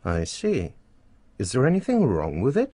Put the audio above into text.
I see. Is there anything wrong with it?